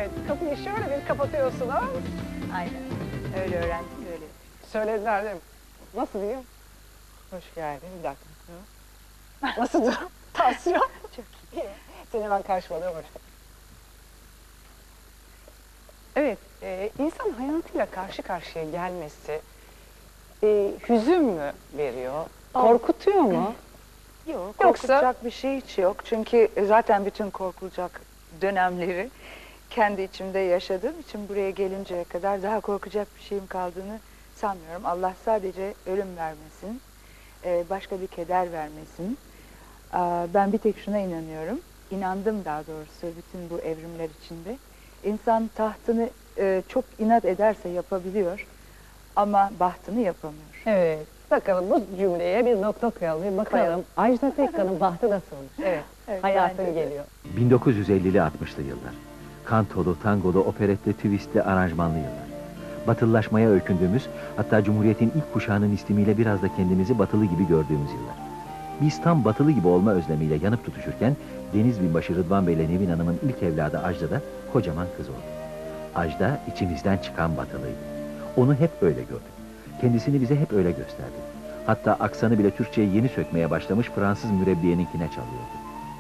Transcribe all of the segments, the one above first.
Evet, kapıyı şöyle bir kapatıyorsunuz. Aynen. Öyle öğrendim, öyle. Söylediler değil mi? Nasıl diyeyim? Hoş geldin, bir dakika. Nasıl dur? Tansiyon. Çok iyi. Seni hemen karşıma alıyorum. Evet, insan hayatıyla karşı karşıya gelmesi hüzün mü veriyor? Korkutuyor mu? Yok, Yoksa- korkulacak bir şey hiç yok. Çünkü zaten bütün korkulacak dönemleri kendi içimde yaşadığım için buraya gelinceye kadar daha korkacak bir şeyim kaldığını sanmıyorum. Allah sadece ölüm vermesin, başka bir keder vermesin. Ben bir tek şuna inanıyorum, inandım daha doğrusu bütün bu evrimler içinde. İnsan tahtını çok inat ederse yapabiliyor ama bahtını yapamıyor. Evet. Bakalım bu cümleye bir nokta koyalım. Bir bakalım. Koyalım. Ajda Pekkan'ın bahtı nasılmış? Evet. Evet, Hayatın bence de. geliyor. 1950'li 60'lı yıllar. Kantolu, tangolu, operetli, twistli, aranjmanlı yıllar. Batılılaşmaya öykündüğümüz, hatta Cumhuriyet'in ilk kuşağının istimiyle biraz da kendimizi batılı gibi gördüğümüz yıllar. Biz tam batılı gibi olma özlemiyle yanıp tutuşurken, Deniz Binbaşı Rıdvan Bey ile Nevin Hanım'ın ilk evladı Ajda da kocaman kız oldu. Ajda içimizden çıkan batılıydı. Onu hep öyle gördük. Kendisini bize hep öyle gösterdi. Hatta aksanı bile Türkçe'ye yeni sökmeye başlamış Fransız mürebbiyeninkine çalıyordu.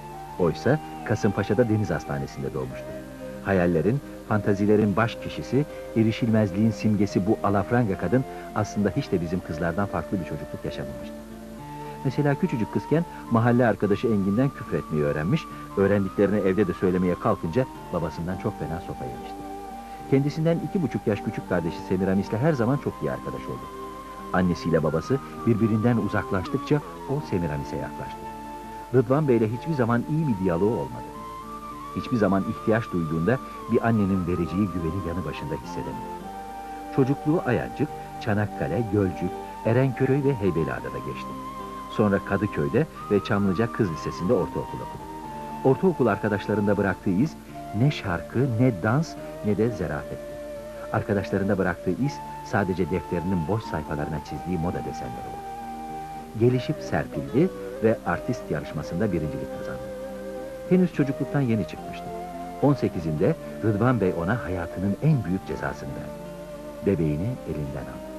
Oysa Kasımpaşa'da Deniz Hastanesi'nde doğmuştu. Hayallerin, fantazilerin baş kişisi, erişilmezliğin simgesi bu alafranga kadın aslında hiç de bizim kızlardan farklı bir çocukluk yaşamamıştı. Mesela küçücük kızken mahalle arkadaşı Engin'den küfretmeyi öğrenmiş, öğrendiklerini evde de söylemeye kalkınca babasından çok fena sopa yemişti. Kendisinden 2,5 yaş küçük kardeşi Semiramis'le her zaman çok iyi arkadaş oldu. Annesiyle babası birbirinden uzaklaştıkça o Semiramis'e yaklaştı. Rıdvan Bey'le hiçbir zaman iyi bir diyaloğu olmadı. Hiçbir zaman ihtiyaç duyduğunda bir annenin vereceği güveni yanı başında hissedemedi. Çocukluğu Ayancık, Çanakkale, Gölcük, Erenköy ve Heybeliada'da geçti. Sonra Kadıköy'de ve Çamlıca Kız Lisesi'nde ortaokul okudu. Ortaokul arkadaşlarında bıraktığı iz ne şarkı, ne dans, ne de zarafetti. Arkadaşlarında bıraktığı iz sadece defterinin boş sayfalarına çizdiği moda desenleri oldu. Gelişip serpildi ve artist yarışmasında birincilik kazandı. Henüz çocukluktan yeni çıkmıştı. 18'inde Rıdvan Bey ona hayatının en büyük cezasını verdi. Bebeğini elinden aldı.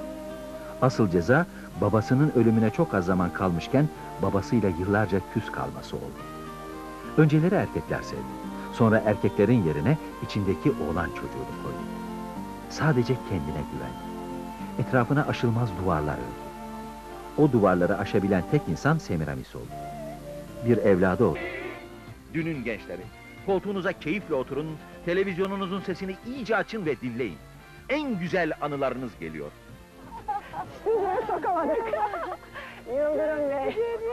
Asıl ceza babasının ölümüne çok az zaman kalmışken babasıyla yıllarca küs kalması oldu. Önceleri erkekler sevdi. Sonra erkeklerin yerine içindeki oğlan çocuğunu koydu. Sadece kendine güvendi. Etrafına aşılmaz duvarlar ördü. O duvarları aşabilen tek insan Semiramis oldu. Bir evladı oldu. Dünün gençleri, koltuğunuza keyifle oturun, televizyonunuzun sesini iyice açın ve dinleyin. En güzel anılarınız geliyor. Stüdyoya sokamadık. Yıldırım Bey.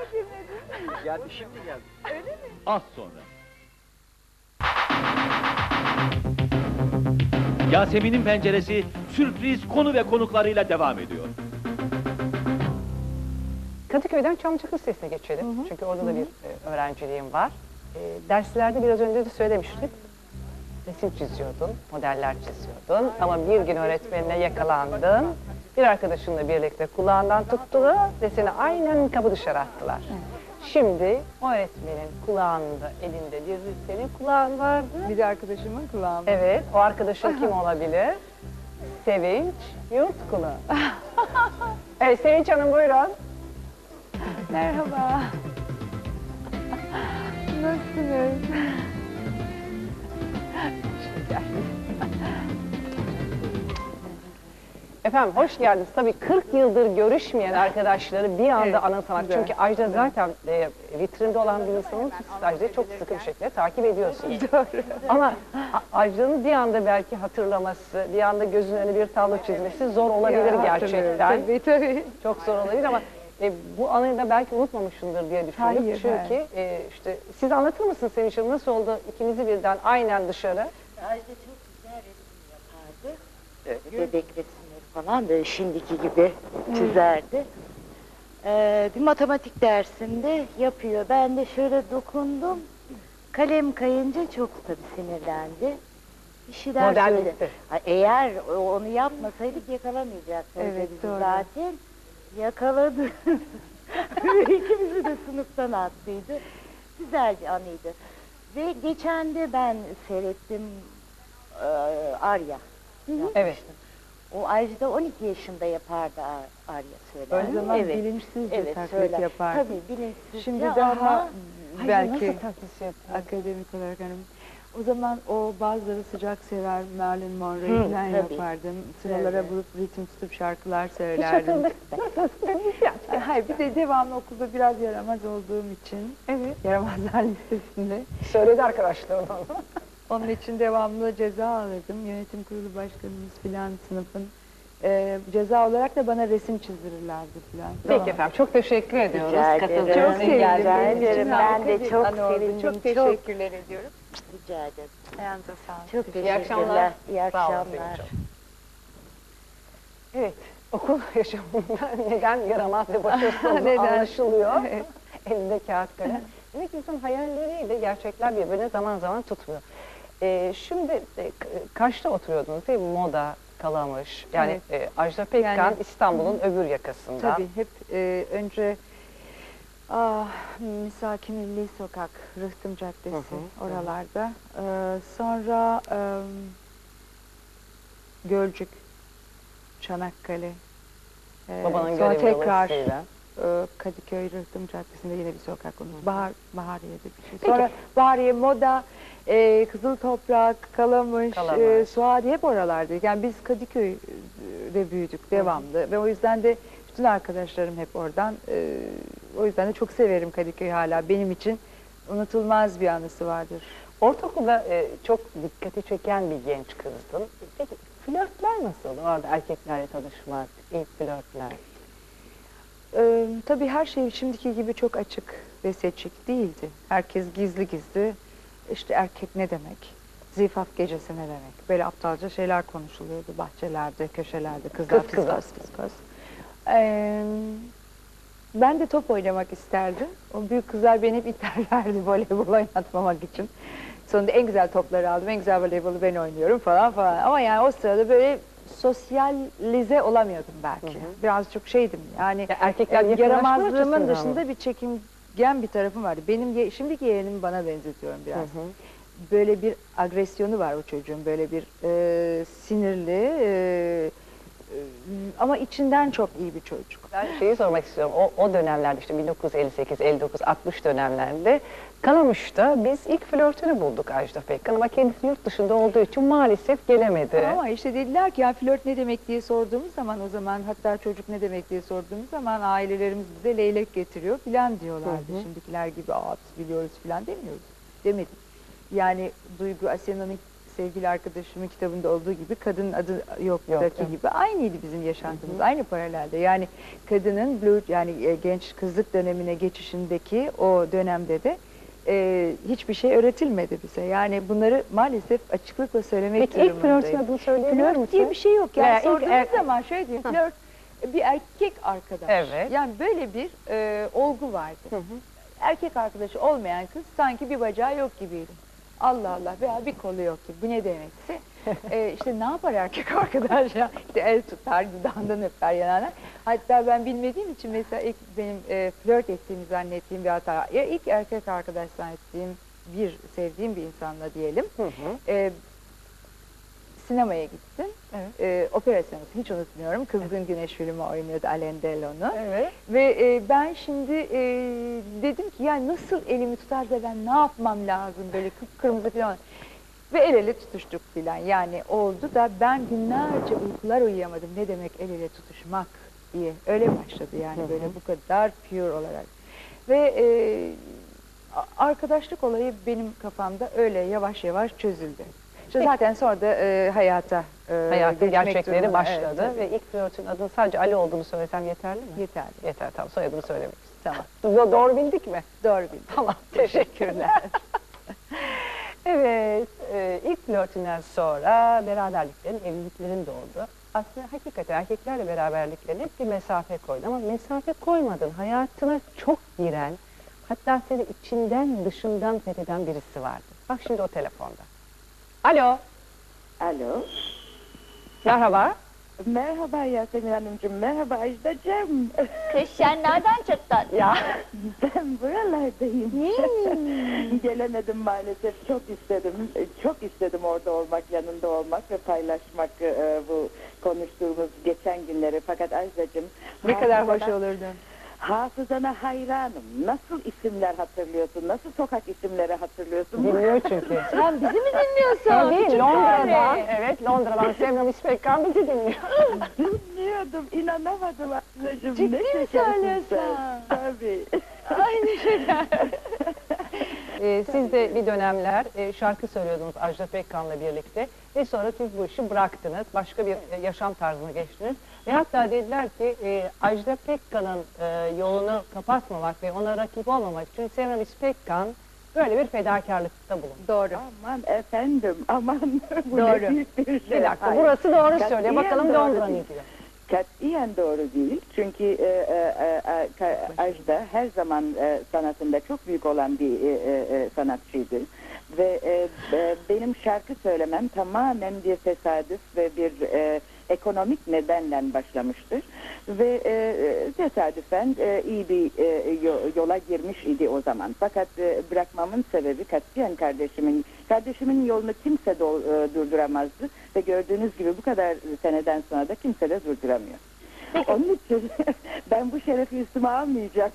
Geldi, şimdi geldi. Öyle mi? Az sonra. Yasemin'in penceresi sürpriz konu ve konuklarıyla devam ediyor. Kadıköy'den Çamlıca Kız Lisesi'ne geçelim. Çünkü orada da bir öğrenciliğim var. Derslerde biraz önce de söylemiştik. Resim çiziyordun, modeller çiziyordun. Ama bir gün öğretmenine yakalandın. Bir arkadaşınla birlikte kulağından tuttular ve seni aynen kapı dışarı attılar. Şimdi o öğretmenin kulağında, elinde bir senin kulağın vardı. Bir de arkadaşımın kulağında. Evet, o arkadaşın kim olabilir? Sevinç Yurtkulu. Evet, Sevinç Hanım buyurun. Merhaba. Nasılsınız? Efendim hoş geldiniz. Tabii 40 yıldır görüşmeyen arkadaşları bir anda Evet, anımsamak. güzel. Çünkü Ajda zaten vitrinde olan bir insanın siz Ajda'yı çok sıkı bir şekilde takip ediyorsunuz. Doğru. Ama Ajda'nın bir anda belki hatırlaması, bir anda gözünün önüne bir tablo çizmesi zor olabilir Ya, gerçekten. Tabii tabii. Çok zor olabilir ama bu anıyı da belki unutmamışımdır diye düşündüm. Hayır, Çünkü işte siz anlatır mısınız Sevinç Hanım nasıl oldu ikinizi birden aynen dışarı? Ajda çok güzel resim yapardı. Bebek resimleri falan böyle şimdiki gibi çizerdi. Bir matematik dersinde yapıyor. Ben de şöyle dokundum. Kalem kayınca çok tabii sinirlendi. Bir şeyler Model söyledi. bitti. Ha, eğer onu yapmasaydık yakalamayacaktı Evet, bizi doğru. zaten. Yakaladı. Ve ikimizi de sınıftan attıydı. Güzel bir anıydı. Ve geçen de ben seyrettim. Arya. Evet. O Ajda 12 yaşında yapardı Arya söyler. O zaman Evet. bilinçsizce Evet, taklit söyler. yapar. Tabii bilinçsizce Şimdi ama daha belki Nasıl tatlisi yapıyor? akademik olarak hanım. O zaman o bazıları sıcak sever, Marilyn Monroe Hı, falan tabii. yapardım. Sıralara Evet. bulup ritim tutup şarkılar Hiç söylerdim. hatırlamıyorum. Hayır, bir de devamlı okulda biraz yaramaz olduğum için, Evet. yaramazlar listesinde. Söyledi arkadaşlarım onu. Onun için devamlı ceza alırdım. Yönetim kurulu başkanımız filan sınıfın. Ceza olarak da bana resim çizdirirlerdi filan. Peki efendim, çok teşekkür ediyoruz. Rica ederim. Katıldığınız Çok için. sevindim. Rica Benim için ederim. Ben harika de bir çok anı oldu. sevindim. Çok teşekkürler ediyorum. rica ederim. Ayağınıza sağlık. Çok İyi teşekkürler. akşamlar. İyi Sağ olun akşamlar. Sevinç'im. Evet, okul yaşamında neden yaramaz ve başarısız olduğu Neden? anlaşılıyor. Elinde kağıt kalem. Demek ki insan hayalleriyle gerçekler birbirine zaman zaman tutmuyor. Şimdi Kaş'ta oturuyordunuz değil mi? Moda, Kalamış. Yani Ajda Pekkan Yani- İstanbul'un öbür yakasında. Tabii hep önce Misaki Milli Sokak, Rıhtım Caddesi oralarda. Sonra Gölcük, Çanakkale. Babanın sonra görevi tekrar dolayısıyla. Kadıköy Rıhtım Caddesi'nde yine bir sokak onu. Bahariye'de bir şey. Peki. Sonra Bahariye, Moda, Kızıl Toprak, Kalamış, Kalamış. Suadiye hep oralardaydı. Yani biz Kadıköy'de büyüdük devamlı ve o yüzden de bütün arkadaşlarım hep oradan. O yüzden de çok severim Kadıköy'ü hala. Benim için unutulmaz bir anısı vardır. Ortaokulda çok dikkati çeken bir genç kızdın. Peki flörtler nasıl? Orada erkeklerle tanışmak, ilk flörtler. Tabii her şey şimdiki gibi çok açık ve seçik değildi. Herkes gizli gizli, işte erkek ne demek, zifaf gecesi ne demek, böyle aptalca şeyler konuşuluyordu bahçelerde, köşelerde, kızlar Kız kıza. fıs. Ben de top oynamak isterdim. O büyük kızlar beni hep iterlerdi voleybol oynatmamak için. Sonunda en güzel topları aldım, en güzel voleybolu ben oynuyorum falan. Ama yani o sırada böyle sosyalize olamıyordum belki. Biraz çok şeydim yani. Ya erkekler yakınlaşma yaramazlığımın açısından dışında mı? bir çekingen bir tarafım vardı. Benim şimdiki yeğenimi bana benzetiyorum biraz. Böyle bir agresyonu var o çocuğun, böyle bir sinirli ama içinden çok iyi bir çocuk. Ben şeyi sormak istiyorum. O dönemlerde işte 1958, 59, 60 dönemlerinde Kalamış'ta biz ilk flörtünü bulduk Ajda Pekkan ama kendisi yurt dışında olduğu için maalesef gelemedi. Ama işte dediler ki ya flört ne demek diye sorduğumuz zaman, o zaman hatta çocuk ne demek diye sorduğumuz zaman ailelerimiz bize leylek getiriyor filan diyorlardı. Şimdikiler gibi biz biliyoruz filan demiyoruz. Demedim. Yani Duygu Asena'nın sevgili arkadaşımın kitabında olduğu gibi kadının adı yoktaki gibi aynıydı bizim yaşantımız. Aynı paralelde. Yani kadının yani genç kızlık dönemine geçişindeki o dönemde de hiçbir şey öğretilmedi bize. Yani bunları maalesef açıklıkla söylemek Peki ilk durumundayım. flörtün adını söyleyebilir Flört misin? diye bir şey yok. Yani Veya ilk sorduğunuz zaman şöyle diyeyim, flört bir erkek arkadaş. Evet. Yani böyle bir olgu vardı. Erkek arkadaşı olmayan kız sanki bir bacağı yok gibiydi. Allah Allah veya bir kolu yok gibi. Bu ne demekse. İşte ne yapar erkek arkadaş ya? İşte el tutar, dudağından öper yanağına. Hatta ben bilmediğim için mesela ilk benim flört ettiğimi zannettiğim bir hata. Ya ilk erkek arkadaş zannettiğim sevdiğim bir insanla diyelim. Sinemaya gittim. Opera sineması hiç unutmuyorum. Kızgın Güneş filmi oynuyordu Alain Delon'u. Evet. Ve ben şimdi dedim ki ya nasıl elimi tutar da ben ne yapmam lazım böyle kıpkırmızı falan. Ve el ele tutuştuk filan. Yani oldu da ben günlerce uykular uyuyamadım. Ne demek el ele tutuşmak diye. Öyle başladı yani böyle bu kadar pure olarak. Ve arkadaşlık olayı benim kafamda öyle yavaş yavaş çözüldü. İşte zaten sonra da hayatın Hayatın gerçekleri başladı ve ilk flörtün adının sadece Ali olduğunu söylesem yeterli mi? Yeterli. Yeter, tamam, soyadını söylemek istedim. Tamam. Doğru bildik mi? Doğru bildim. Tamam, teşekkürler. Evet, ilk flörtünden sonra beraberliklerin, evliliklerin de oldu. Aslında hakikaten erkeklerle beraberliklerine hep bir mesafe koydun ama mesafe koymadın. Hayatına çok giren, hatta seni içinden dışından fetheden birisi vardı. Bak şimdi o telefonda. Alo, Alo. merhaba. Merhaba Yasemin Hanımcığım, merhaba Ajda'cığım. Kız sen nereden çıktın? Ya ben buralardayım. Gelemedim maalesef, çok istedim. Çok istedim orada olmak, yanında olmak ve paylaşmak bu konuştuğumuz geçen günleri. Fakat Ajda'cığım... Ne kadar hoş olurdu. Hafızana hayranım. Nasıl isimler hatırlıyorsun? Nasıl sokak isimleri hatırlıyorsun? Dinliyor çünkü. Sen bizi mi dinliyorsun? Tabii Küçük Londra'dan, fare. evet Londra'dan Semramis Pekkan bizi dinliyor. Dinliyordum, inanamadım Ajda'cığım. Ciddi Ne mi şekersin söylüyorsun? sen. Tabii. Aynı şeyler. Siz de bir dönemler şarkı söylüyordunuz Ajda Pekkan'la birlikte ve sonra siz bu işi bıraktınız, başka bir yaşam tarzına geçtiniz ve hatta dediler ki Ajda Pekkan'ın yolunu kapatmamak ve ona rakip olmamak için Semramis Pekkan böyle bir fedakarlıkta bulundu. Doğru. Aman efendim, aman. Bu Doğru. ne büyük bir şey. Bir dakika, Hayır. burası doğru Katiyen söylüyor. Bakalım doğru Londra ne değil. diyor? Katiyen doğru değil. Çünkü Ajda her zaman sanatında çok büyük olan bir sanatçıydı. Ve benim şarkı söylemem tamamen bir tesadüf ve bir ekonomik nedenle başlamıştır. Ve tesadüfen iyi bir yola girmiş idi o zaman. Fakat bırakmamın sebebi katiyen kardeşimin yolunu kimse durduramazdı. Ve gördüğünüz gibi bu kadar seneden sonra da kimse de durduramıyor. Onun için ben bu şerefi üstüme almayacağım.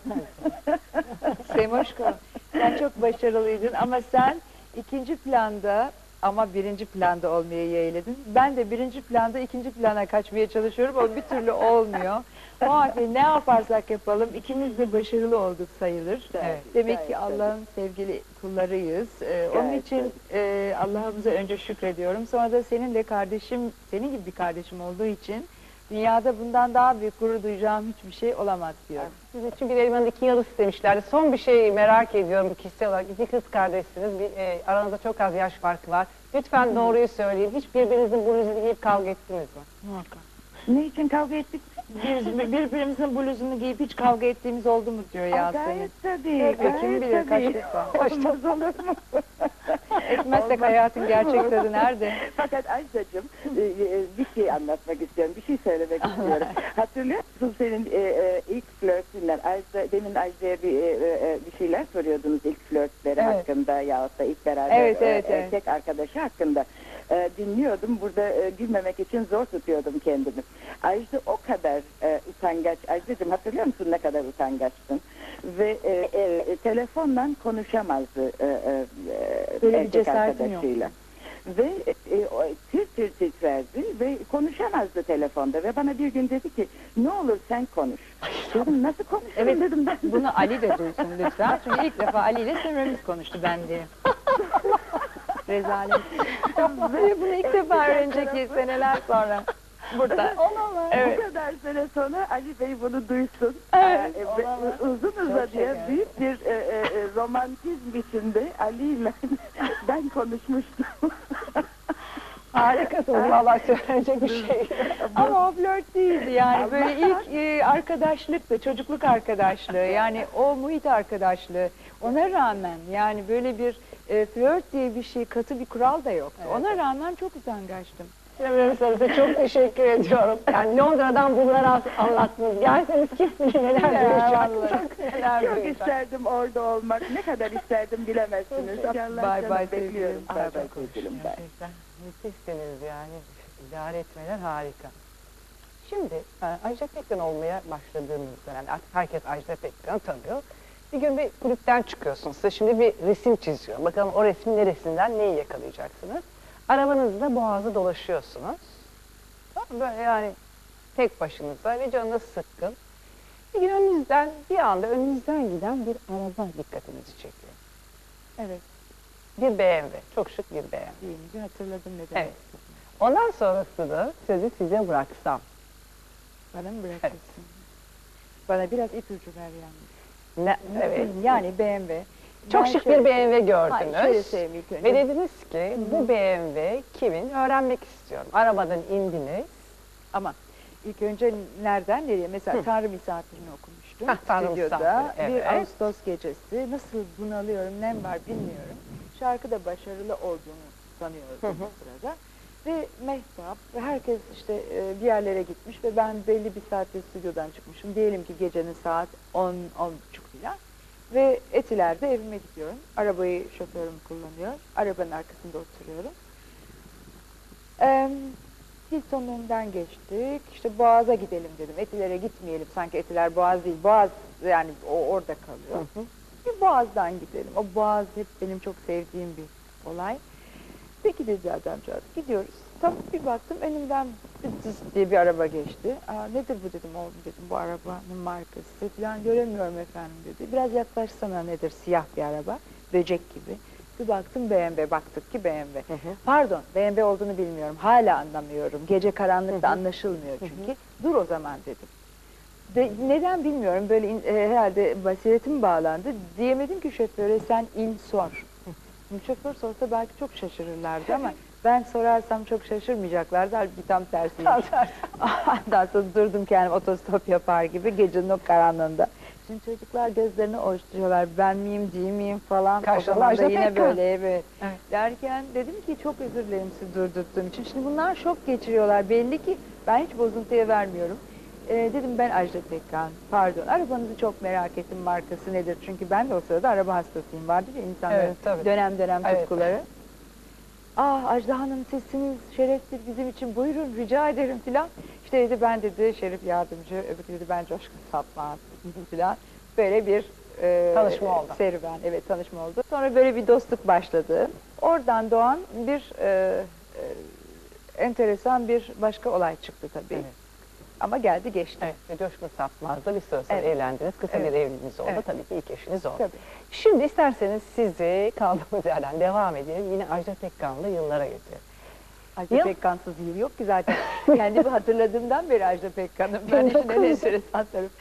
Semoşko, sen çok başarılıydın ama sen ikinci planda ama birinci planda olmayı yeğledin. Ben de birinci planda ikinci plana kaçmaya çalışıyorum ama bir türlü olmuyor. O halde ne yaparsak yapalım ikimiz de başarılı olduk sayılır. Evet. Demek ki Gayet Allah'ın sevgili kullarıyız. Onun Gayet için Allah'ımıza önce şükrediyorum. Sonra da senin de kardeşim, senin gibi bir kardeşim olduğu için dünyada bundan daha büyük gurur duyacağım hiçbir şey olamaz diyorum. Siz için bir elmanın iki yalı istemişlerdi. Son bir şey merak ediyorum kişisel olarak. İki kız kardeşsiniz. Aranızda çok az yaş farkı var. Lütfen doğruyu söyleyin. Hiç birbirinizin bluzunu giyip kavga ettiniz mi? Muhakkak. Ne için kavga ettik? Birbirimizin bluzunu giyip hiç kavga ettiğimiz oldu mu diyor Yasemin. Gayet tabii. Tabii, kim bilir kaç tabii. defa. Olmaz olur mu? Etmezsek hayatın gerçek tadı nerede? Fakat Ajda'cığım bir şey anlatmak istiyorum, bir şey söylemek istiyorum. Hatırlıyor musun senin ilk flörtünden? Demin Ajda'ya bir şeyler soruyordunuz ilk flörtleri Evet. hakkında yahut da ilk beraber Evet. erkek arkadaşı hakkında. Dinliyordum, burada gülmemek için zor tutuyordum kendimi. Ajda o kadar utangaç. Ajda'cığım hatırlıyor musun ne kadar utangaçtın? Ve telefonla konuşamazdı Böyle bir erkek cesaretim arkadaşıyla. Ve tir titrerdi ve konuşamazdı telefonda. Ve bana bir gün dedi ki ne olur sen konuş. Dedim nasıl konuşayım Evet, dedim ben. bunu Ali de duysun lütfen. Çünkü ilk defa Ali ile Semramis konuştu ben diye. Rezalet. Bunu ilk defa öğrenecek seneler sonra. Burada. Evet. Bu kadar sene sonra Ali Bey bunu duysun. Evet, Ve uzun uzadıya büyük bir romantizm içinde Ali ile ben konuşmuştum. Harikasınız. Valla söyleyecek bir şey yok. Ama o flört değildi yani. Böyle ilk arkadaşlıktı, çocukluk arkadaşlığı. Yani o muhit arkadaşlığı. Ona rağmen yani böyle bir flört diye bir şey, katı bir kural da yoktu. Ona rağmen çok utangaçtım. Semramis Hanım size çok teşekkür ediyorum. Yani Londra'dan bunları anlattınız. Gelseniz kim bilir neler duyacak. vallahi. Çok neler Çok duyacak. isterdim orada olmak. Ne kadar isterdim bilemezsiniz. İnşallah Bay canım bay bekliyorum. sevgilim. Bay bay sevgilim. Bay. Gerçekten müthişsiniz yani. İdare etmeler harika. Şimdi Ajda Pekkan olmaya başladığımız dönem artık herkes Ajda Pekkan'ı tanıyor. Bir gün bir kulüpten çıkıyorsunuz. Size şimdi bir resim çiziyor. Bakalım o resmin neresinden neyi yakalayacaksınız. Arabanızda Boğaz'ı dolaşıyorsunuz. Tamam, böyle yani tek başınıza ve canınız sıkkın. Bir gün bir anda önünüzden giden bir araba dikkatinizi çekiyor. Evet, Bir BMW, çok şık bir BMW. deyince hatırladım ne demek. Evet. Ondan sonrası da sözü size bıraksam. Bana mı bırakırsın? Bana biraz ipucu ver yalnız. Evet. Yani BMW. Çok Ben şık şöyle- bir BMW gördünüz. Hayır, şöyle söyleyeyim ilk önce. Ve dediniz ki bu BMW kimin öğrenmek istiyorum. Arabadan indiniz. Ama ilk önce nereden nereye? Mesela Tanrı Misafirini okumuştum. Tanrı Stüdyoda Misafiri, bir evet. Ağustos gecesi. Nasıl bunalıyorum, nem var bilmiyorum. Şarkı da başarılı olduğunu sanıyoruz o sırada. Ve mehtap ve herkes işte bir yerlere gitmiş ve ben belli bir saatte stüdyodan çıkmışım. Diyelim ki gecenin saat 10-10.30 falan. Ve Etiler'de evime gidiyorum. Arabayı şoförüm kullanıyor. Arabanın arkasında oturuyorum. Hilton'un önünden geçtik. İşte Boğaz'a gidelim dedim. Etiler'e gitmeyelim. Sanki Etiler Boğaz değil. Boğaz yani o orada kalıyor. Bir Boğaz'dan gidelim. O Boğaz hep benim çok sevdiğim bir olay. Peki dedi adamcağız. Gidiyoruz. Tam bir baktım önümden Zız diye bir araba geçti. Aa, nedir bu dedim oğlum dedim. Bu arabanın markası falan göremiyorum efendim dedi. Biraz yaklaşsana nedir siyah bir araba. Böcek gibi. Bir baktım BMW. Baktık ki BMW. Pardon BMW olduğunu bilmiyorum. Hala anlamıyorum. Gece karanlıkta anlaşılmıyor çünkü. Dur o zaman dedim. Neden bilmiyorum. Böyle herhalde basiretim bağlandı. Diyemedim ki şoföre sen in sor. Şoför sorsa belki çok şaşırırlardı ama ben sorarsam çok şaşırmayacaklardı. Halbuki tam tersiymiş. Ondan sonra durdum kendim otostop yapar gibi gecenin o karanlığında. Şimdi çocuklar gözlerini ovuşturuyorlar. Ben miyim değil miyim falan. O zaman da yine böyle evet. Derken dedim ki çok özür dilerim sizi durdurttuğum için. Şimdi bunlar şok geçiriyorlar. Belli ki ben hiç bozuntuya vermiyorum. Dedim ben Ajda Pekkan, pardon arabanızı çok merak ettim markası nedir? Çünkü ben de o sırada araba hastasıyım vardır ya insanların dönem dönem tutkuları. Ajda Hanım sesiniz şereftir bizim için buyurun rica ederim filan. İşte dedi ben dedi Şerif Yardımcı, öbürü dedi ben Coşkun Sapman filan. Böyle bir tanışma oldu. Serüven, evet tanışma oldu. Sonra böyle bir dostluk başladı. Oradan doğan bir enteresan bir başka olay çıktı tabii. Evet. Ama geldi geçti. Evet, ve Coşkun Sapmaz'da bir süre sonra evlendiniz. Kısa bir evliliğiniz oldu. Tabii ki ilk eşiniz oldu. Tabii. Şimdi isterseniz sizi kaldığımız yerden devam edelim. Yine Ajda Pekkan'la yıllara götürelim. Ajda Pekkan'sız yıl yok ki zaten. Kendimi hatırladığımdan beri Ajda Pekkan'ım. Ben işin en enteresan tarafı.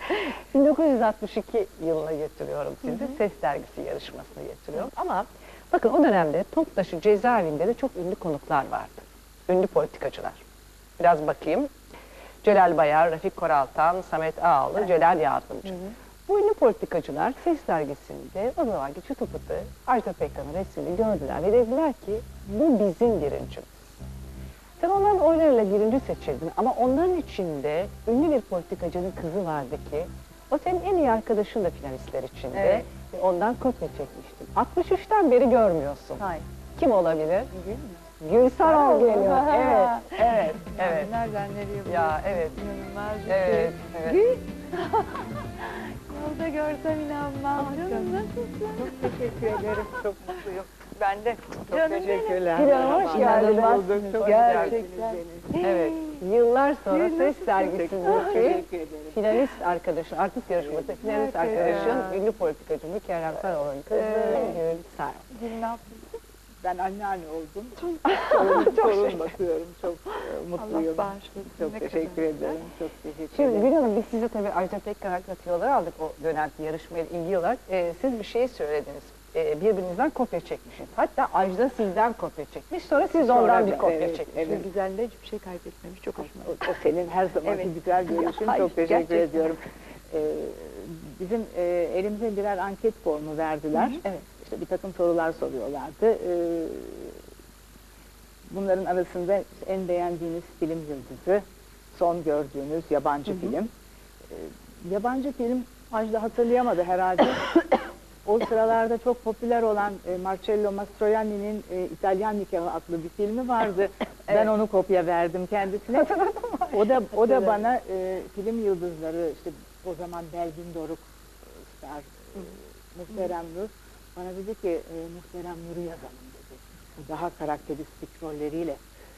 1962 yılına getiriyorum sizi. Ses Dergisi yarışmasına getiriyorum. Ama bakın o dönemde Toptaşı cezaevinde de çok ünlü konuklar vardı. Ünlü politikacılar. Biraz bakayım. Celal Bayar, Refik Koraltan, Samet Ağaoğlu, Celal Yardımcı. Bu ünlü politikacılar Ses Dergisi'nde o zamanki çıtı pıtı Ajda Pekkan'ın resmini gördüler ve dediler ki bu bizim birincimiz. Sen onların oylarıyla birinci seçildin ama onların içinde ünlü bir politikacının kızı vardı ki o senin en iyi arkadaşın da finalistler içinde. Evet. Ve ondan kopya çekmiştin. 63'ten beri görmüyorsun. Hayır. Kim olabilir? Gülsarol geliyor. Evet. Nereden nereye buluyorsun? Ya evet. İnanılmaz bir Evet. şey. Yolda görsem inanmam. Canım nasılsın? Çok teşekkür ederim. Çok mutluyum. Ben de. Çok teşekkürler. Gül Hanım hoş geldiniz. Çok Gerçekten. Evet. Yıllar sonra Ses Teşekkür Dergisi'ndeki ederim. finalist arkadaşın, artist yarışması finalist arkadaşın, ünlü politikacı Mükerrem Sarıoğlu'nun kızı Gülsarol. Gül ne yapıyorsun? Ben anneanne oldum. Torun bakıyorum. Çok mutluyum. Allah bağışlasın. Çok Ne teşekkür kadar ederim. Çok teşekkür Şimdi ederim. Gül Hanım biz size tabii Ajda Pekkan hakkında tüyolar aldık o dönemki yarışmayla ilgili olarak. Siz bir şey söylediniz. Birbirinizden kopya çekmişsiniz. Hatta Ajda sizden kopya çekmiş. Sonra siz ondan bir kopya çekmişsiniz. Evet. Güzelle hiçbir şey kaybetmemiş. Çok hoşuma gitti. O senin her zamanki Evet. güzel görüşün. Hayır, Çok teşekkür gerçekten. ediyorum. Bizim elimize birer anket formu verdiler. Evet. İşte bir takım sorular soruyorlardı. Bunların arasında en beğendiğiniz film yıldızı, son gördüğünüz yabancı film. Yabancı film Ajda hatırlayamadı herhalde. O sıralarda çok popüler olan Marcello Mastroianni'nin İtalyan Nikahı adlı bir filmi vardı. Ben onu kopya verdim kendisine. O da bana film yıldızları işte o zaman Belgin Doruk, Star, Muhterem Nur bana dedi ki Muhterem Nur'u yazalım dedi. Daha karakteristik rolleriyle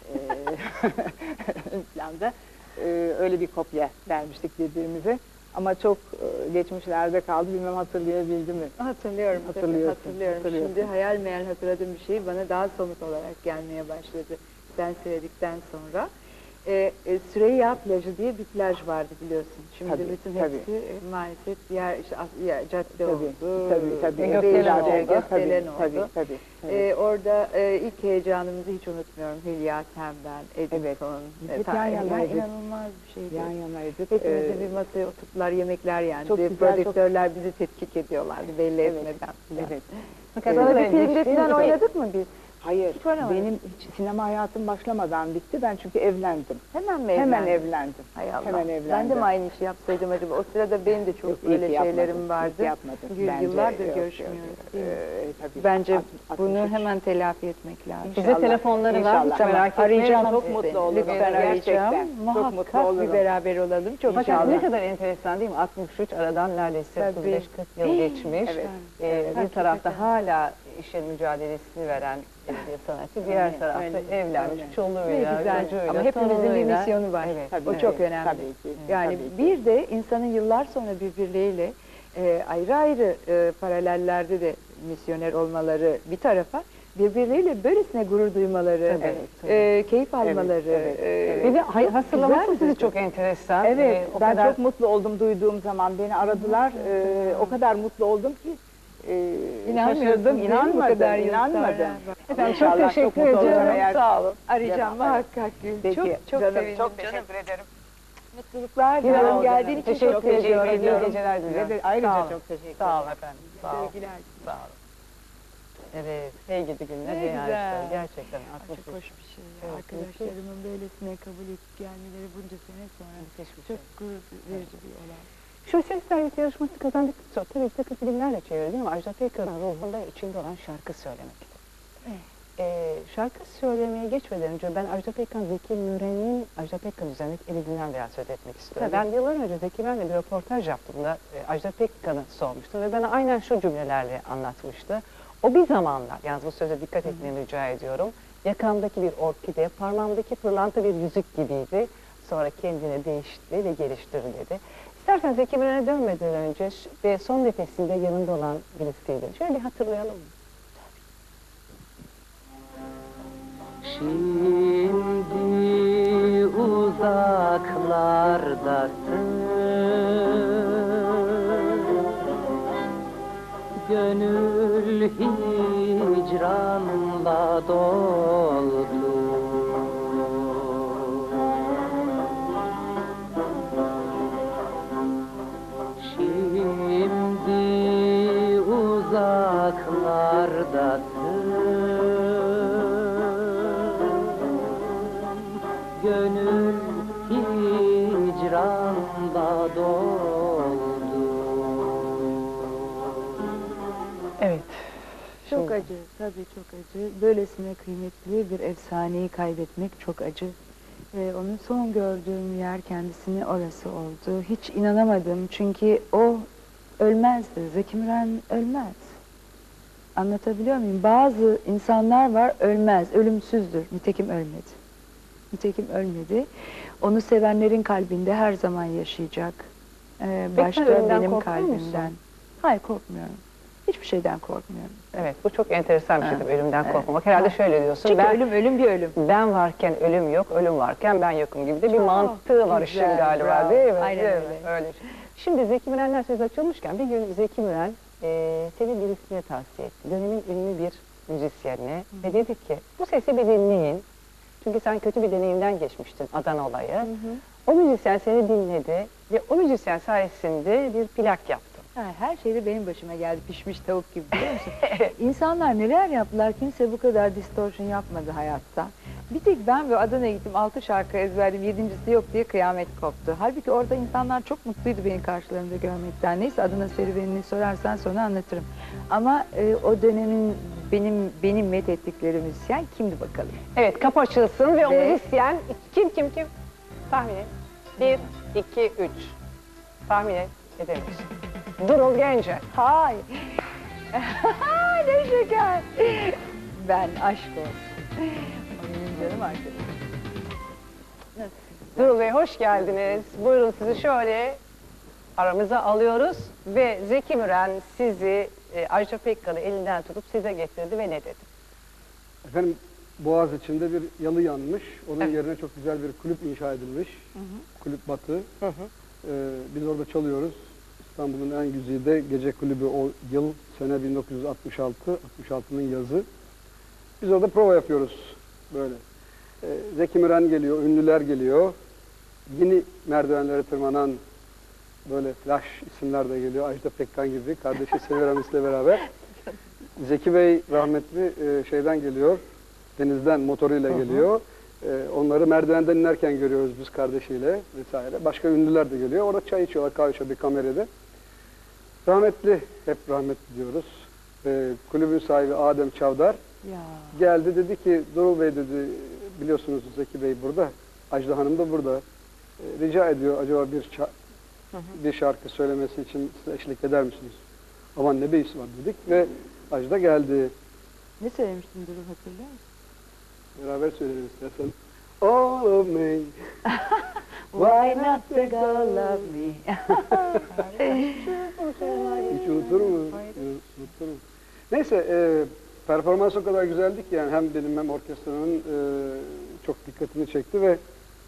ön planda öyle bir kopya vermiştik birbirimize. Ama çok geçmişlerde kaldı. Bilmem hatırlayabildi mi? Hatırlıyorum. Hatırlıyorsun. Hatırlıyorum. Şimdi hayal meyal hatırladığım bir şey bana daha somut olarak gelmeye başladı. Sen söyledikten sonra. Süreyya plajı diye bir plaj vardı biliyorsun. Şimdi Tabii, bütün tabii. hepsi maalesef yer işte cadde Tabii, oldu. tabii. Gösteren oldu. Tabii, oldu. tabii. Orada ilk heyecanımızı hiç unutmuyorum. Hülya Tem'den, Edison. Hep yan yanaydık. İnanılmaz bir şeydi. Yan yanaydık. Hepimizi bir masaya oturttular, yemekler yani. Çok güzel, Prodüktörler bizi tetkik ediyorlardı belli etmeden. Evet. Fakat Böyle bir öyle filmde değil falan mi? oynadık mı biz? Hayır, Hiç oynamadın. benim hiç sinema hayatım başlamadan bitti. Ben çünkü evlendim. Hemen mi Hemen evlendin? evlendim. Hay Allah. Hemen evlendim. Ben de mi aynı işi yapsaydım acaba? O sırada benim de çok Yok, iyi böyle ki yapmadın, şeylerim iyi ki vardı. yapmadın. Bence Yıllardır yok, görüşmüyoruz. yok. değil mi? Tabii. Bence 63. bunu hemen telafi etmek lazım. Bize telefonları var, hiç merak etmeyin. Arayacağım Çok sizi. mutlu olurum. Lütfen Gerçekten. arayacağım. Çok mutlu Muhakkak olurum. bir beraber olalım. Çok Fakat inşallah. ne kadar enteresan değil mi? 63 aradan neredeyse Tabii. 35-40 yıl geçmiş. Evet. Bir tarafta hala işin mücadelesini veren bir sanatçı, diğer tarafta öyle, evlenmiş, öyle. çoluğuyla, Ne güzel. çocuğuyla, Ama hepimizin bir torunuyla. misyonu var. Evet, Tabii, O çok tabii, önemli. tabii ki, Yani tabii ki. bir de insanın yıllar sonra birbirleriyle ayrı ayrı paralellerde de misyoner olmaları bir tarafa, birbirleriyle böylesine gurur duymaları, Tabii, tabii. keyif almaları. evet, evet. Bir de hasırlaması Güzel sizi bir çok enteresan. Evet, O ben kadar çok mutlu oldum duyduğum zaman. Beni aradılar. O kadar mutlu oldum ki. İnanmıyordum, şaşırdım, değil mi bu kadar yıl inanmadım. sonra? Efendim, çok İnşallah teşekkür mutlu olacağım ediyorum. eğer- Sağ olun. Arayacağım Yapma, muhakkak Gül. Peki, Çok canım, sevindim. çok teşekkür ederim. Mutluluklar Yine dilerim. oldu. Geldiğin için Teşekkür çok ediyorum. teşekkür İyi ediyorum. geceler Size diliyorum. de ayrıca Sağ olun. çok teşekkür Sağ olun ederim. efendim. Sağ olun. Sevgiler. Sağ olun. Evet, hey gidi günler, Ne hey güzel. harika. Gerçekten Çok 63. hoş bir şey. Evet, Arkadaşlarımın böylesine kabul edip gelmeleri bunca sene sonra Müthiş bir şey. çok gurur verici bir olay. Şu ses servisi yarışması kazandıktan sonra tabii bir takım filmlerle çevirdi ama Ajda Pekkan'ın ruhunda içinde olan şarkı söylemek. Şarkı söylemeye geçmeden önce ben Ajda Pekkan, Zeki Müren'in Ajda Pekkan üzerindeki elinden biraz söz etmek istiyorum. Tabii. Ben yıllar önce Zeki Müren'le bir röportaj yaptığımda Ajda Pekkan'ı sormuştum ve bana aynen şu cümlelerle anlatmıştı. O bir zamanlar, yalnız bu söze dikkat etmeni rica ediyorum, yakamdaki bir orkide, parmağımdaki pırlanta bir yüzük gibiydi. Sonra kendini değişti ve geliştirdi dedi. İstersen Zeki Müren'e dönmeden önce ve son nefesinde yanında olan birisiydi. Şöyle bir hatırlayalım mı? Şimdi uzaklardasın, gönül hicranla doldu. Şimdi uzaklardasın, gönül hicranla doldu. Evet. Çok acı, tabii çok acı. Böylesine kıymetli bir efsaneyi kaybetmek çok acı. Ve onun son gördüğüm yer kendisini orası oldu. Hiç inanamadım çünkü o ölmezdi. Zeki Müren ölmez. Anlatabiliyor muyum? Bazı insanlar var ölmez, ölümsüzdür. Nitekim ölmedi. Nitekim ölmedi. Onu sevenlerin kalbinde her zaman yaşayacak. Başta ölümden benim korkuyor musun? kalbimden. Hayır, korkmuyorum. Hiçbir şeyden korkmuyorum. Evet, bu çok enteresan bir şey tabii, ölümden evet. korkmamak. Herhalde şöyle diyorsun, Çünkü ben ölüm bir ölüm. ben varken ölüm yok, ölüm varken ben yokum gibi de bir Çok mantığı var işin güzel, galiba, bravo. değil mi? Aynen Değil mi? öyle. Öyle. Şimdi Zeki Müren'den söz açılmışken bir gün Zeki Müren seni birisine tavsiye etti. Dönemin ünlü bir müzisyenine ve dedi ki bu sesi bir dinleyin. Çünkü sen kötü bir deneyimden geçmiştin, Adana olayı. O müzisyen seni dinledi ve o müzisyen sayesinde bir plak yaptı. Ha, her şey de benim başıma geldi, pişmiş tavuk gibi, biliyor musun? İnsanlar neler yaptılar, kimse bu kadar distortion yapmadı hayatta. Bir tek ben ve Adana'ya gittim, 6 şarkı ezberledim, 7.'si yok diye kıyamet koptu. Halbuki orada insanlar çok mutluydu beni karşılarında görmekten. Neyse, Adana serüvenini sorarsan sonra anlatırım. Ama o dönemin benim methettikleri müzisyen kimdi bakalım? Evet, kapı açılsın ve o Ve- müzisyen kim? Tahmin et. 1, 2, 3. Tahmin et. Edemiyorsun. Durul Gence. Hay! Ne şeker! Ben aşk olsun. O benim canım arkadaşım. Durul Bey hoş geldiniz. Buyurun sizi şöyle aramıza alıyoruz ve Zeki Müren sizi Ajda Pekkan'ı elinden tutup size getirdi ve ne dedi? Efendim Boğaz içinde bir yalı yanmış. Onun Evet. yerine çok güzel bir kulüp inşa edilmiş. Kulüp Batı. Biz orada çalıyoruz. İstanbul'un en güzide gece kulübü, o yıl sene 1966. 66'nın yazı. Biz orada prova yapıyoruz böyle. Zeki Müren geliyor, ünlüler geliyor. Yeni merdivenlere tırmanan böyle flash isimler de geliyor. Ajda Pekkan gibi. Kardeşi Semiramis'le beraber. Zeki Bey rahmetli şeyden geliyor. denizden motoruyla geliyor. Onları merdivenden inerken görüyoruz biz kardeşiyle vesaire. Başka ünlüler de geliyor. Orada çay içiyorlar, kahve içiyor bir kamerada. Rahmetli, hep rahmetli diyoruz. Kulübün sahibi Adem Çavdar geldi, dedi ki Durul Bey dedi, biliyorsunuz Zeki Bey burada, Ajda Hanım da burada. Rica ediyor acaba bir şarkı söylemesi için size eşlik eder misiniz? Aman ne beis var dedik ve Ajda geldi. Ne söylemiştin Durul, hatırlıyor musun? Beraber söyleyelim istersen. All of me. Why not the girl of me? Hiç unutur mu? Unutur mu? Neyse, performans o kadar güzeldi ki yani hem benim hem orkestranın çok dikkatini çekti ve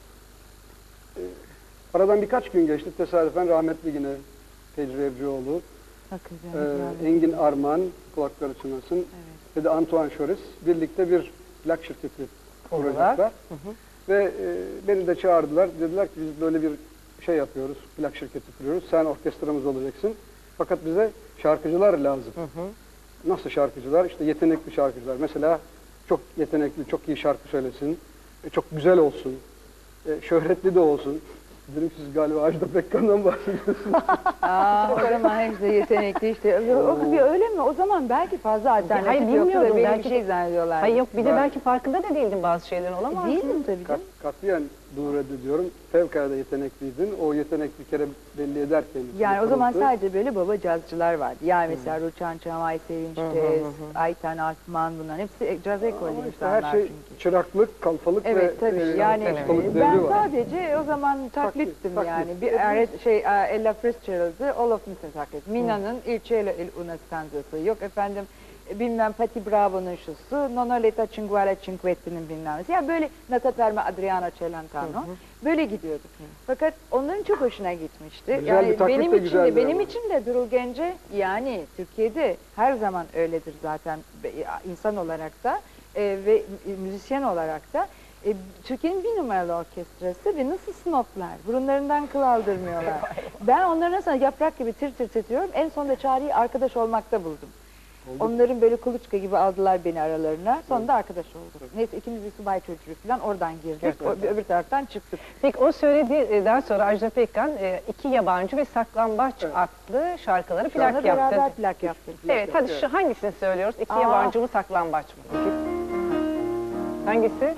aradan birkaç gün geçti. Tesadüfen rahmetli yine Fecri Evcioğlu, Engin Arman, kulakları çınlasın, ve de Antoine Şoris birlikte bir plak şirketi kuracaklar. Ve beni de çağırdılar. Dediler ki biz böyle bir şey yapıyoruz, plak şirketi kuruyoruz. Sen orkestramız olacaksın. Fakat bize şarkıcılar lazım. Nasıl şarkıcılar? İşte yetenekli şarkıcılar. Mesela çok yetenekli, çok iyi şarkı söylesin. Çok güzel olsun. Şöhretli de olsun. Dedim siz galiba Ajda Pekkan'dan bahsediyorsunuz. O zaman işte yetenekli işte. Öyle mi? O zaman belki fazla alternatif Hayır, yoktu da bilmiyordum. böyle Belki bir şey zannediyorlar. Hayır yok, bir de belki farkında da değildim bazı şeylerin, olamaz. Değildim tabii canım. Katiyen dur ediyorum. Fevkalade yetenekliydin. O yetenek bir kere belli ederken. Yani o zaman sadece böyle baba cazcılar vardı. Yani mesela Ruçhan Çamay, Sevinç Tez, Ayten Altman, bunların hepsi caz ekolü işte insanlar her şey çünkü. çıraklık, kalfalık Evet ve tabii yani ustalık ben devri var. sadece o zaman taklittim yani. Bir Ella Fitzgerald'ı All of Me'sini taklit. Mina'nın Il Cielo e una stanzası. Yok efendim bilmem Patti Bravo'nun şusu, Nonoletta Cinquale Cinquetti'nin bilmem nesi. Yani böyle Nata Ferma Adriano Celentano. Böyle gidiyorduk. Fakat onların çok hoşuna gitmişti. Güzel Yani bir taklit de güzeldi benim ama. için de Durul Gence, yani Türkiye'de her zaman öyledir zaten insan olarak da ve müzisyen olarak da. Türkiye'nin bir numaralı orkestrası ve nasıl snoblar, burunlarından kıl aldırmıyorlar. Ben onları nasıl yaprak gibi tir tir titriyorum, en sonunda Çağrı'yı arkadaş olmakta buldum. Onların böyle kuluçka gibi aldılar beni aralarına, sonunda arkadaş olduk. Neyse ikimiz bir subay çocuğu falan oradan girdik, öbür taraftan çıktık. Peki o söylediğinden sonra Ajda Pekkan iki yabancı ve saklambaç adlı şarkıları plak Sonra yaptı. beraber plak yaptık. Evet, hadi şu hangisini söylüyoruz? İki yabancı mı, saklambaç mı? Hangisi?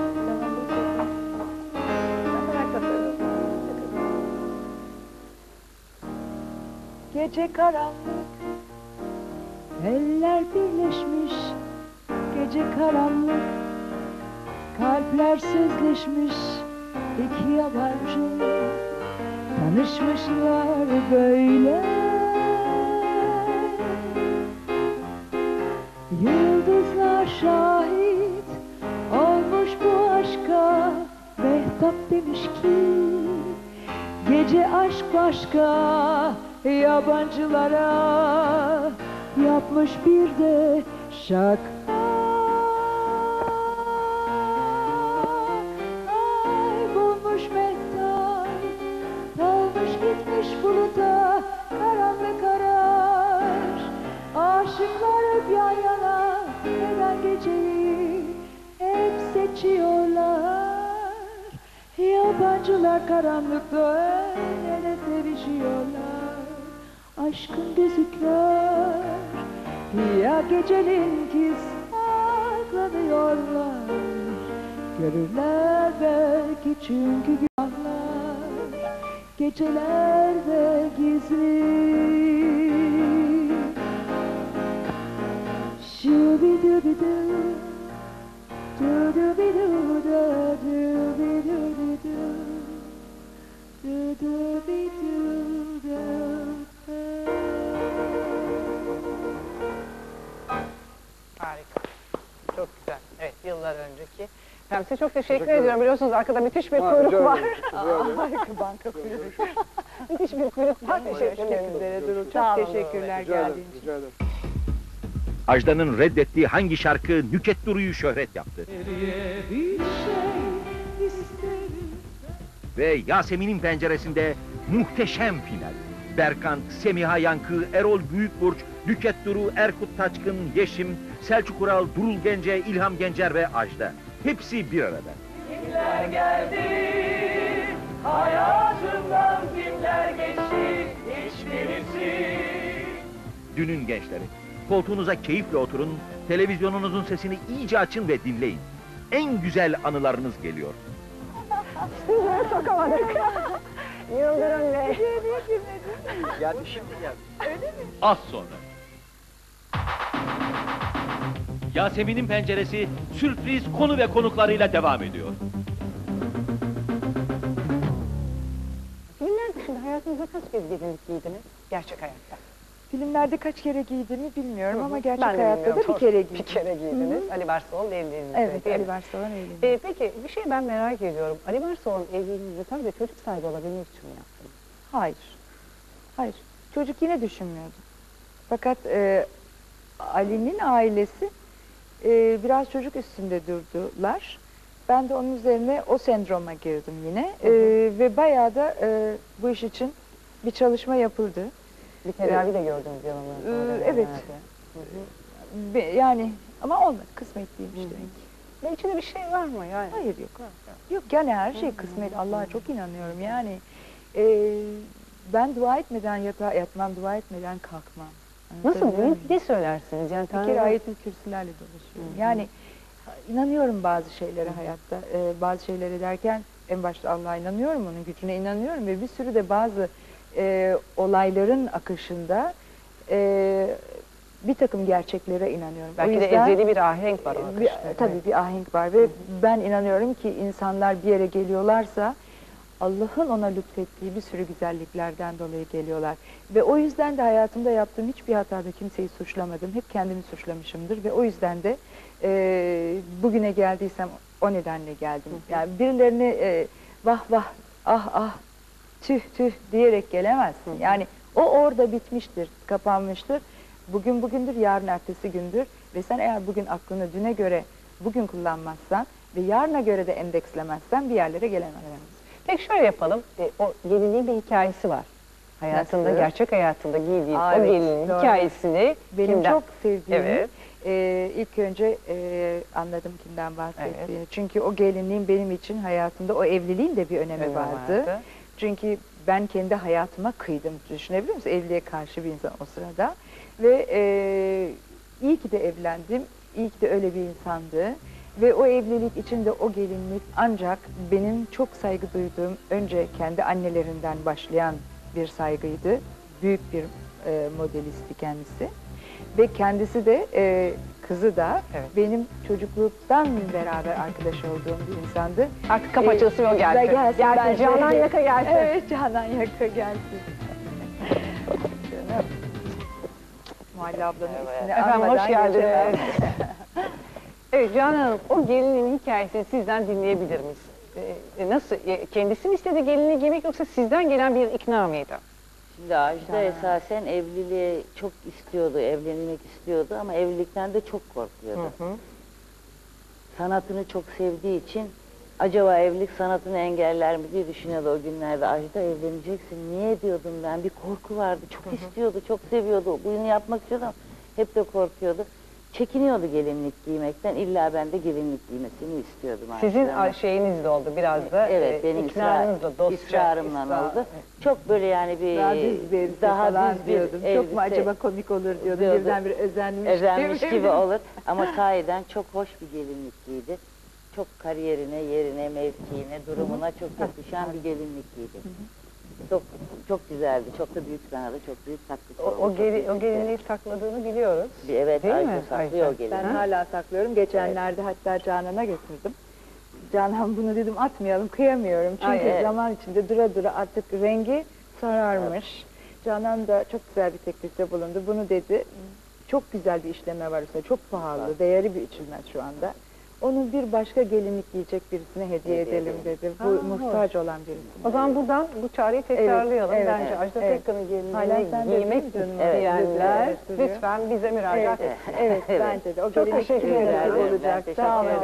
Gece karanlık, eller birleşmiş. Gece karanlık, kalpler sözleşmiş. İki yabancı tanışmışlar böyle. Yıldızlar şahit olmuş bu aşka. Mehtap demiş ki gece aşk başka. Yabancılara yapmış bir de şaka. Kaybolmuş mehtap, dalmış gitmiş buluta. Karanlık arar, aşıklar hep yan yana. Neden geceyi hep seçiyorlar? Yabancılar karanlıkta el ele sevişiyorlar. Aşkın gözükler, ya gecenin ki saklanıyorlar. Görürler belki çünkü günahlar gecelerde gizli. Şubidubidu, dudubidudu, dubidubidu, dudubidudu. Harika. Çok güzel. Evet, yıllar önceki. Ben size çok teşekkür ediyorum. Biliyorsunuz arkada müthiş bir kuyruk var. Harika banka kuyruğu. Müthiş bir kuyruk var. Teşekkür Görüşmek üzere ederim. Durul. Sağ Çok olun, teşekkürler Rica ederim, geldiğin için. rica ederim. Ajda'nın reddettiği hangi şarkı Nüket Duru'yu şöhret yaptı? Bir şey isterim. Ve Yasemin'in penceresinde muhteşem final. Berkant, Semiha Yankı, Erol Büyükburç, Nükhet Duru, Erkut Taçkın, Yeşim, Selçuk Ural, Durul Gence, İlham Gencer ve Ajda. Hepsi bir arada. Kimler geldi, hayatımdan kimler geçti, hiçbirisi. Dünün gençleri, koltuğunuza keyifle oturun, televizyonunuzun sesini iyice açın ve dinleyin. En güzel anılarınız geliyor. Stüdyoya sokamadık. Yıldırım Bey. Geldi şimdi geldi. Az sonra. Yasemin'in penceresi sürpriz konu ve konuklarıyla devam ediyor. Filmler dışında hayatınızda kaç kez gelinlik giydiniz? Gerçek hayatta. Filmlerde kaç kere giydiğimi bilmiyorum ama gerçek Ben de hayatta da bilmiyorum. bir kere giydim. Bir kere giydiniz. Ali Barsal'ın evliliğinizde. Evet, değil mi? Ali Barsal'ın evliliği. Peki bir şey ben merak ediyorum. Ali Barsal'ın evliliğinizde sadece çocuk sahibi olabilmek için mi yaptınız? Hayır. Hayır. Çocuk yine düşünmüyordum. Fakat Ali'nin ailesi biraz çocuk üstünde durdular. Ben de onun üzerine o sendroma girdim yine. Ve bayağı da bu iş için bir çalışma yapıldı. Bir tedavi de gördünüz yanılmıyorsam. Evet. Yani ama olmadı. Kısmet değilmiş demek ki. Ve içinde bir şey var mı yani? Hayır yok. Yok yani her şey kısmet. Allah'a çok inanıyorum. Yani ben dua etmeden yatağa yatmam, dua etmeden kalkmam. Nasıl? Anlatabiliyor Ne söylersiniz? Yani Bir kere ayet-ül kürsülerle dolaşıyorum. Yani inanıyorum bazı şeylere hayatta. Bazı şeylere derken en başta Allah'a inanıyorum, onun gücüne inanıyorum ve bir sürü de bazı olayların akışında bir takım gerçeklere inanıyorum. Belki O de yüzden, ezeli bir ahenk var o akışta. tabii bir ahenk var ve ben inanıyorum ki insanlar bir yere geliyorlarsa Allah'ın ona lütfettiği bir sürü güzelliklerden dolayı geliyorlar. Ve o yüzden de hayatımda yaptığım hiçbir hatada kimseyi suçlamadım. Hep kendimi suçlamışımdır ve o yüzden de bugüne geldiysem o nedenle geldim. Yani birilerini vah vah, ah ah, tüh tüh diyerek gelemezsin. Yani o orada bitmiştir, kapanmıştır. Bugün bugündür, yarın ertesi gündür. Ve sen eğer bugün aklını düne göre bugün kullanmazsan ve yarına göre de endekslemezsen bir yerlere gelemezsin. Peki şöyle yapalım. O gelinliğin bir hikayesi var. Hayatında, Nasıl? gerçek hayatında giydiğin Aa, o evet, gelinliğin doğru. hikayesini Benim kimden? çok sevdiğim, Evet. ilk önce anladım kimden bahsettiğini. Çünkü o gelinliğin benim için hayatımda, o evliliğin de bir önemi vardı. Çünkü ben kendi hayatıma kıydım. Düşünebiliyor musun? Evliliğe karşı bir insan o sırada. Ve iyi ki de evlendim. İyi ki de öyle bir insandı. Ve o evlilik içinde o gelinlik ancak benim çok saygı duyduğum, önce kendi annelerinden başlayan bir saygıydı. Büyük bir modelisti kendisi. Ve kendisi de, kızı da benim çocukluktan beraber arkadaş olduğum bir insandı. Artık kapı açılsın o gelsin. Gelsin, Canan Yaka gelsin. Evet, Canan Yaka gelsin. Canım. Muhalle ablanın ismini Efendim anmadan hoş geldiniz. geçemem. Evet Canan Hanım, o gelinin hikayesini sizden dinleyebilir miyiz? Nasıl, kendisi mi istedi gelinliği giymek yoksa sizden gelen bir ikna mıydı? Şimdi Ajda esasen evliliği çok istiyordu, evlenmek istiyordu ama evlilikten de çok korkuyordu. Sanatını çok sevdiği için acaba evlilik sanatını engeller mi diye düşünüyordu o günlerde. Ajda evleneceksin, niye diyordum ben, bir korku vardı, çok istiyordu, çok seviyordu, bunu yapmak istiyordu ama hep de korkuyordu. Çekiniyordu gelinlik giymekten, illa ben de gelinlik giymesini istiyordum. Sizin şeyiniz de oldu biraz da, evet, benim iknanızla, ısrarımla oldu. Çok böyle yani bir daha düz diyordum. Çok mu acaba komik olur diyordum. Birdenbire özenmiş gibi olur. Ama sahiden çok hoş bir gelinlik giydi. Çok kariyerine, yerine, mevkiine, durumuna çok yakışan bir gelinlik giydi. Çok güzeldi. Çok da büyük sanatı, çok büyük katkısı oldu. O gelinliği sakladığını biliyoruz. Evet, değil Ajda mi? saklıyor o gelinliği. Ben hala saklıyorum. Geçenlerde hatta Canan'a götürdüm. Canan bunu dedim atmayalım, kıyamıyorum. Çünkü zaman içinde dura dura artık rengi sararmış. Canan da çok güzel bir teklifte bulundu. Bunu dedi, çok güzel bir işleme var üstüne, çok pahalı, değeri biçilmez şu anda. Onu bir başka gelinlik giyecek birisine hediye edelim dedi. Bu muhtaç olan birisine. O zaman buradan bu çağrıyı tekrarlayalım. Evet, Bence Ajda Pekkan'ın gelinliğini giymek diyenler lütfen bize müracaat etsin. Evet, bence de. O Çok gelinlik teşekkür ederim. olacak. Sağ olun.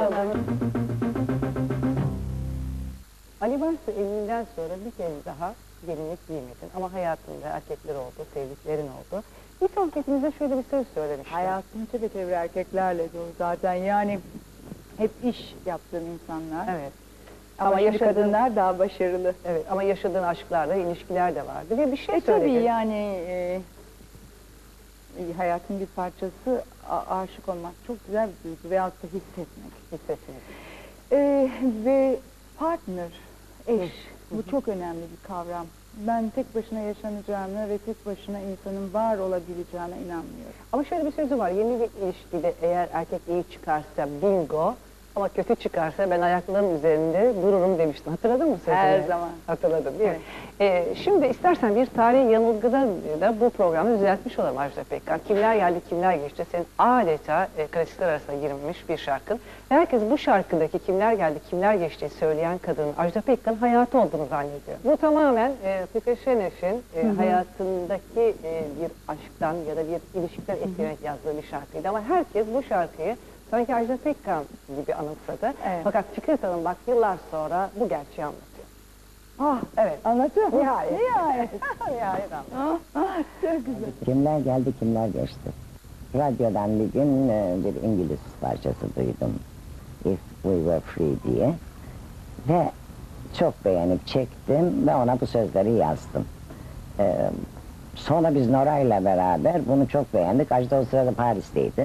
Ali Barsal evliliğinden sonra bir kez daha gelinlik giymedin ama hayatında erkekler oldu, sevdiklerin oldu. Bir sohbetimizde şöyle bir söz söylemiştin. Hayatım çepeçevre erkeklerle dolu zaten. Yani hep iş yaptığım insanlar. Evet. Ama Ama şimdi yaşadığın- kadınlar daha başarılı. Evet ama yaşadığın aşklarda ilişkiler de vardı ve bir şey Tabii söyledin. yani hayatın bir parçası aşık olmak çok güzel bir duygu veyahut da hissetmek. Hissetmek. Ve partner, eş, bu çok önemli bir kavram. Ben tek başına yaşanacağına ve tek başına insanın var olabileceğine inanmıyorum. Ama şöyle bir sözü var. Yeni bir ilişkide eğer erkek iyi çıkarsa bingo ama kötü çıkarsa ben ayaklarım üzerinde dururum demiştin. Hatırladın mı sözünü? Her zaman. Hatırladım değil mi? Şimdi istersen bir tarihi yanılgıda da bu programı düzeltmiş olalım Ajda Pekkan. Kimler geldi kimler geçti senin adeta klasikler arasına girmiş bir şarkın. Ve herkes bu şarkıdaki kimler geldi kimler geçti söyleyen kadının Ajda Pekkan hayatı olduğunu zannediyor. Bu tamamen Fikret Şener'in hayatındaki bir aşktan ya da bir ilişkiden etkilenerek yazdığı bir şarkıydı. Ama herkes bu şarkıyı sanki Ajda Pekkan gibi anımsadı. Evet. Fakat Fikret Hanım bak yıllar sonra bu gerçeği anlatıyor. Ah Evet. anlatıyor musun? Nihayet. Nihayet. Nihayet anlatıyor. Çok güzel. Kimler geldi kimler geçti. Radyodan bir gün bir İngiliz parçası duydum. If We Were Free diye. Ve çok beğenip çektim ve ona bu sözleri yazdım. Sonra biz Nora'yla beraber bunu çok beğendik. Ajda o sırada Paris'teydi.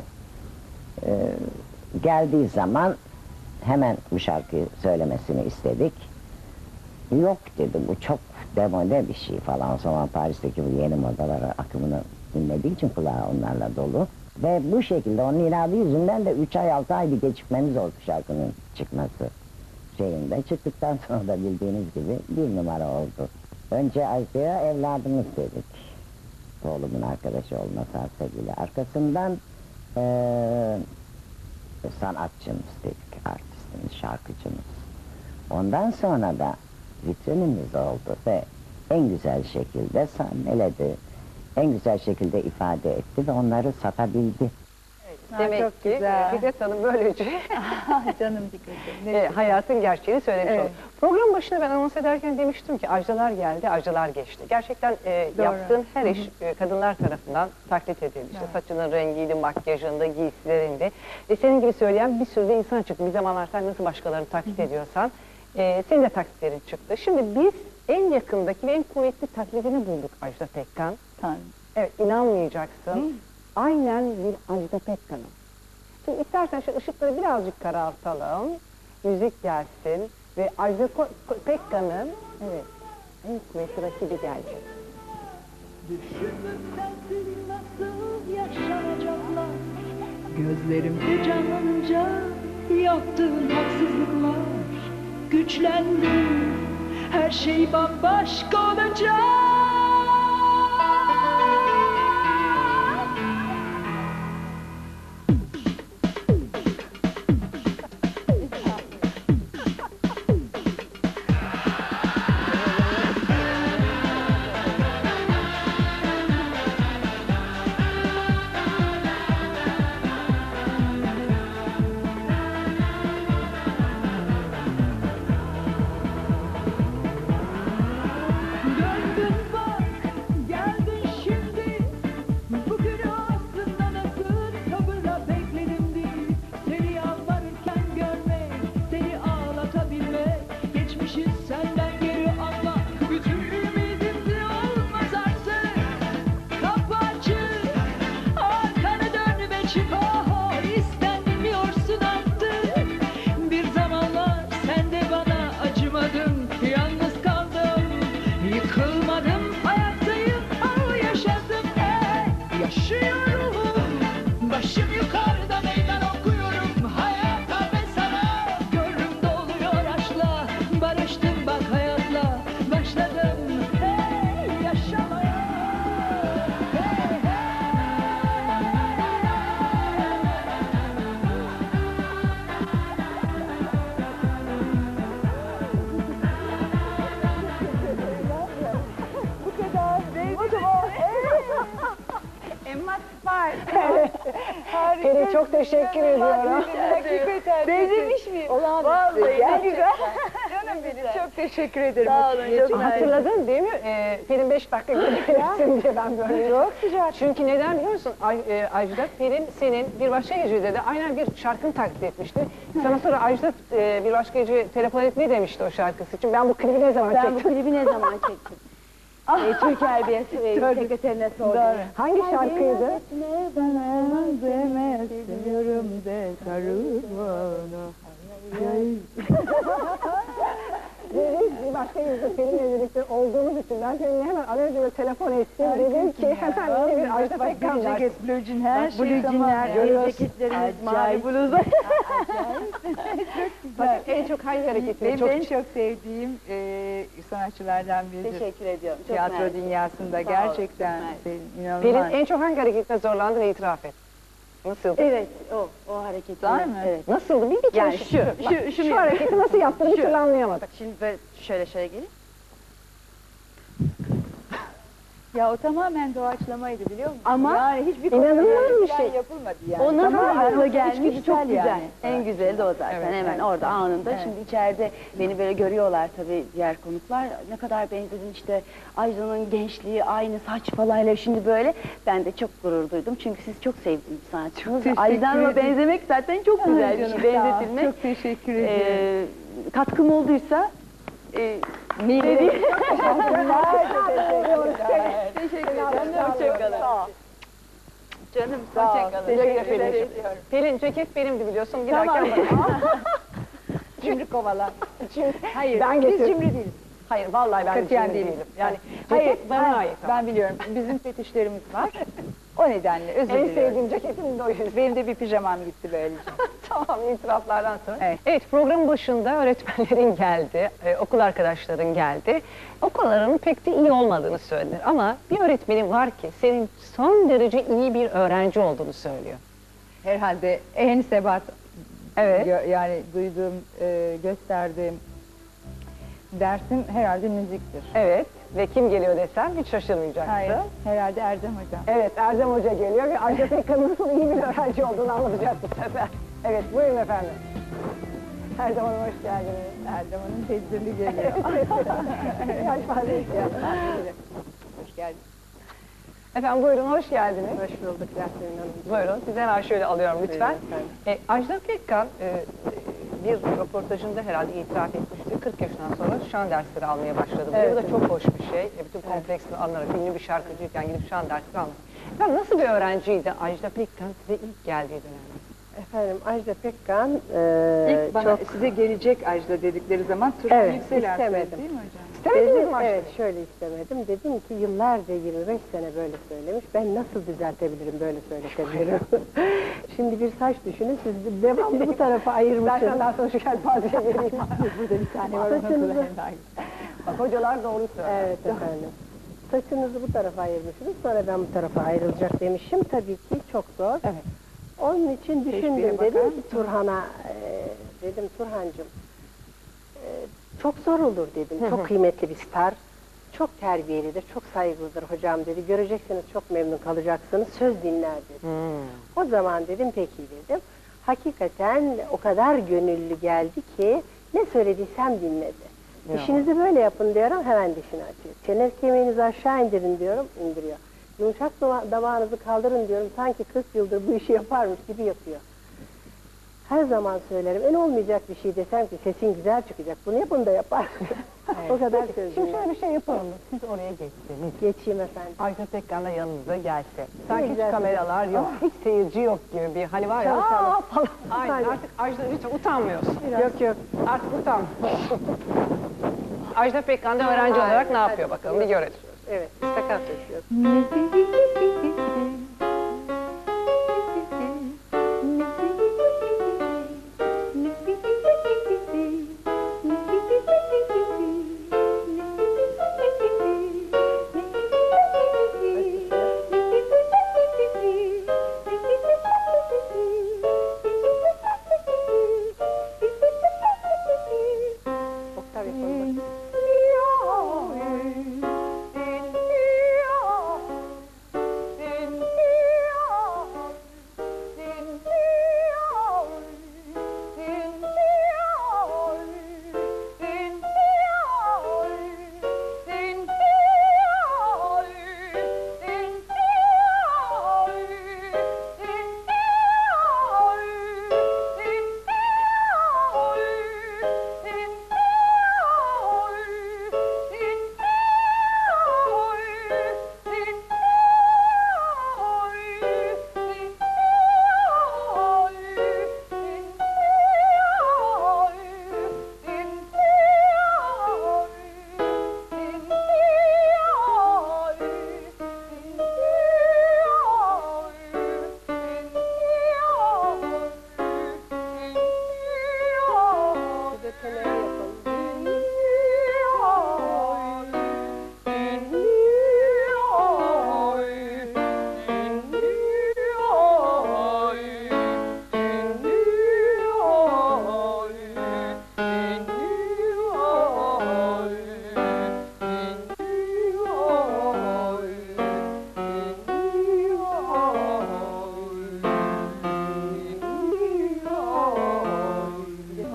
Geldiği zaman hemen bu şarkıyı söylemesini istedik. Yok dedi, bu çok demode bir şey falan. O zaman Paris'teki bu yeni modalara akımını dinlediği için kulağı onlarla dolu. Ve bu şekilde onun inadı yüzünden de 3 ay 6 ay bir gecikmemiz oldu şarkının çıkması şeyinde. Çıktıktan sonra da bildiğiniz gibi bir numara oldu. Önce Ajda'ya evladımız dedik. Oğlumun arkadaşı olması hasebiyle. Arkasından sanatçımız dedik, artistimiz, şarkıcımız. Ondan sonra da vitrinimiz oldu ve en güzel şekilde sahneledi, en güzel şekilde ifade etti ve onları satabildi. Demek çok ki güzel. Fikret Hanım böylece Canım Fikret'im. hayatın gerçeğini söylemiş Evet. oldu. Program başında ben anons ederken demiştim ki Ajdalar geldi, Ajdalar geçti. Gerçekten yaptığın her iş kadınlar tarafından taklit edildi. İşte saçının rengiydi, makyajında, giysilerinde. Senin gibi söyleyen bir sürü de insan çıktı. Bir zamanlar sen nasıl başkalarını taklit ediyorsan senin de taklitlerin çıktı. Şimdi biz en yakındaki ve en kuvvetli taklidini bulduk Ajda Pekkan. Tanrım. Evet, inanmayacaksın. Aynen bir Ajda Pekkan'ım. Şimdi istersen şu ışıkları birazcık karartalım. Müzik gelsin ve Ajda Pekkan'ın en kuvvetli rakibi gelecek. Düşündüm sensiz nasıl yaşanacaklar. Gözlerimde canlanınca yaptığın haksızlıklar. Güçlendim, her şey bambaşka olacak. Döndün bak, geldin şimdi. Bugünü aslında nasıl sabırla bekledim değil. Seni yalvarırken görmek, seni ağlatabilmek. Geçmişi senden geri almak, bütün ümidimdi olmaz artık. Kapı açık, arkanı dön ve çık. Oh, istenmiyorsun artık. Bir zamanlar sen de bana acımadın, yalnız kaldım. Yıkılmadım, ayaktayım, yaşadım, yaşıyorum. Başım yukarıda meydan okuyorum hayata ve sana. Gönlüm doluyor aşkla, barıştım bak hayatla. Başladım, yaşamaya. Bu kadar değil. O zaman Emma Spar. Harika. Peri çok teşekkür ediyorum. Hakikaten. Benzemiş miyim? Olağanüstü. Vallahi ne güzel. Canım Canım benim, çok teşekkür ederim. Sağ olun, çok Hatırladın değil mi? Pelin 5 dakika gelebilirsin diye ben böyle. Çok sıcak. Çünkü neden biliyor musun? Ajda, Pelin senin bir başka gecede de aynen bir şarkını taklit etmişti. Sana sonra Ajda bir başka gece telefon et ne demişti o şarkısı için? Ben bu klibi ne zaman çektim? Ben bu klibi ne zaman çektim? Türk Erbiyesi sekreterine sordum. Hangi şarkıydı? Seviyorum de sarıl bana. Bir başka yüzde Pelin'le birlikte olduğumuz için ben seninle hemen aracıyla telefon ettim. Dedim ki hemen yeni bir Ajda Pekkan var. Ceket, blue jean, her şey Blue tamam. jeanler, ceketlerimiz, mavi bluzlar. Bakın en çok hangi hareketini Benim çok... en çok sevdiğim sanatçılardan biridir. Teşekkür ediyorum. Çok Tiyatro mersi. dünyasında Sağ olun, gerçekten inanılmaz. Pelin en çok hangi hareketine zorlandın itiraf et. Nasıldı? Evet, o hareket. Var mı? Evet. Nasıldı? Bir kere Yani şu hareketi nasıl yaptığını bir türlü anlayamadık. Şimdi böyle şöyle gelin. Ya o tamamen doğaçlamaydı biliyor musun? Ama yani hiçbir inanılmaz bir şey. yapılmadı yani. O nasıl Tamamen akla gelmiş içgüdüsel çok güzel. yani. En güzeli de o zaten Evet, hemen evet. orada anında. Evet. Şimdi içeride beni böyle görüyorlar tabii diğer konuklar. Ne kadar benzedin işte Ajda'nın gençliği aynı saç falanla şimdi böyle. Ben de çok gurur duydum çünkü siz çok sevdiğim sanatçınız. teşekkür Ajda'nla ederim. benzemek zaten çok güzel bir şey benzetilmek. Çok teşekkür ederim. Katkım olduysa Ne dediğim. Teşekkür ederim. Hoşçakalın. Canım Sağ ol. hoşçakalın. Teşekkür ederim. Pelin ceket benimdi biliyorsun. Giderken Cimri kovalar. Hayır, Ben biz getirdim. cimri değiliz. Hayır, vallahi ben Katiyen cimri değilim. değilim. Yani Hayır, ceket bana ait. ben biliyorum. Bizim fetişlerimiz var. O nedenle özür En diliyorum. sevdiğim ceketim de o yüzden. Benim de bir pijamam gitti böylece. Tamam, itiraflardan sonra. Evet. Programın başında öğretmenlerin geldi, okul arkadaşların geldi. Okullarının pek de iyi olmadığını söylediler. Ama bir öğretmenin var ki senin son derece iyi bir öğrenci olduğunu söylüyor. Herhalde en sebat Evet. yani duyduğum, gösterdiğim dersim herhalde müziktir. Evet ve kim geliyor desem hiç şaşırmayacaksın. Hayır, herhalde Erdem Hocam. Evet, Erdem Hoca geliyor ve Ajda Pekkan'ın nasıl iyi bir öğrenci olduğunu anlatacak bu sefer. Evet, buyurun efendim. Erdem Hanım hoş geldiniz. Erdem Hanım tedbirli geliyor. Hoş geldin. Efendim buyurun, hoş geldiniz. Hoş bulduk Yasemin Hanım. Buyurun, sizi hemen şöyle alıyorum lütfen. Buyurun Ajda Pekkan bir röportajında herhalde itiraf etmişti. 40 yaşından sonra şan dersleri almaya başladı. Evet. Bu da çok hoş bir şey. Bütün kompleksini anlarak ünlü bir şarkıcıyken gidip şan dersleri almak. Ya nasıl bir öğrenciydi Ajda Pekkan size ilk geldiği dönemde? Efendim Ajda Pekkan İlk bana size gelecek Ajda dedikleri zaman Turhan Evet, Yüksel istemedim. değil mi hocam? İstemediniz mi Ajda? Evet, şöyle istemedim. Dedim ki yıllarca 25 sene böyle söylemiş. Ben nasıl düzeltebilirim, böyle söyletebilirim. Şimdi bir saç düşünün, siz devamlı bu tarafa Ben ayırmışsınız. senden sonra şu kelpazeyi vereyim. Burada bir tane var. Saçınızı, Bak hocalar doğru söylüyor. evet efendim. Saçınızı bu tarafa ayırmışsınız, sonra ben bu tarafa ayrılacak demişim. Tabii ki çok zor. Evet. Onun için Teşbihe düşündüm, bakar dedim ki mısın? Turhan'a, dedim Turhancığım, çok zor olur dedim, çok kıymetli bir star, çok terbiyelidir, çok saygılıdır hocam dedi, göreceksiniz çok memnun kalacaksınız, söz dinler dedi. O zaman dedim peki dedim, hakikaten o kadar gönüllü geldi ki ne söylediysem dinledi. İşinizi böyle yapın diyorum, hemen dişini açıyor. Çene kemiğinizi aşağı indirin diyorum, indiriyor. Yumuşak damağınızı kaldırın diyorum, sanki 40 yıldır bu işi yaparmış gibi yapıyor. Her zaman söylerim, en olmayacak bir şey desem ki sesin güzel çıkacak, bunu yapın da yapar. O kadar söz Şimdi dinler. şöyle bir şey yapalım mı? Siz oraya geçseniz. Geçeyim efendim. Ajda Pekkan'la yanınıza gelse. Sanki hiç güzel. kameralar yok, hiç seyirci yok gibi bir hani var ya. Tabii, tabii. "Aa!" falan. Aynen, Aynen. artık Ajda lütfen utanmıyorsun. Yok yok. Artık utanmıyorsun. Ajda Pekkan'da öğrenci olarak ne yapıyor bakalım bir görelim. Evet, sakat taşıyor. Oktav yapalım.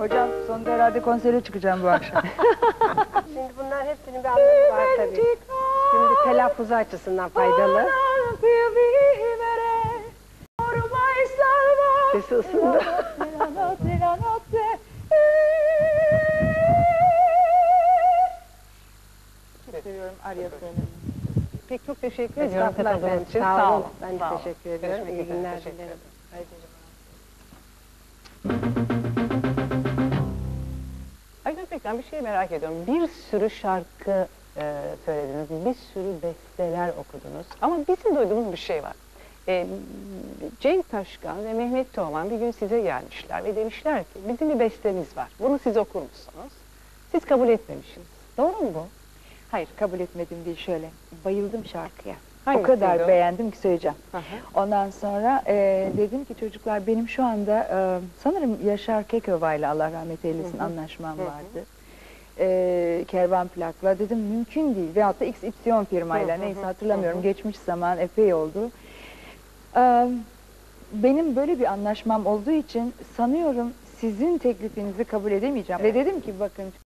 Hocam sonunda herhalde konsere çıkacağım bu akşam. Şimdi bunlar hepsinin bir anlamı var tabii. Şimdi telaffuzu açısından faydalı. Sesi ısındı. Çok seviyorum Arya Sönmez'i. Pek çok teşekkür ediyorum Estağfurullah, katıldığınız için. sağ olun. Ben de Sağ olun. teşekkür ediyorum. Görüşmek İyi üzere. günler Teşekkür dilerim. ederim. Aydan Pekkan, bir şey merak ediyorum. Bir sürü şarkı söylediniz, bir sürü besteler okudunuz. Ama bizim duyduğumuz bir şey var. Cenk Taşkan ve Mehmet Teoman bir gün size gelmişler ve demişler ki bizim bir bestemiz var. Bunu siz okur musunuz? Siz kabul etmemişsiniz. Doğru mu bu? Hayır, kabul etmedim değil, şöyle. Bayıldım şarkıya. Hangisiydi O kadar o? beğendim ki söyleyeceğim. Hı hı. Ondan sonra dedim ki çocuklar, benim şu anda sanırım Yaşar Kekova ile, Allah rahmet eylesin, anlaşmam vardı. Kervan plakla dedim, mümkün değil. Veyahut da XY firmayla, neyse hatırlamıyorum. Geçmiş zaman epey oldu. Benim böyle bir anlaşmam olduğu için sanıyorum sizin teklifinizi kabul edemeyeceğim. Ve dedim ki bakın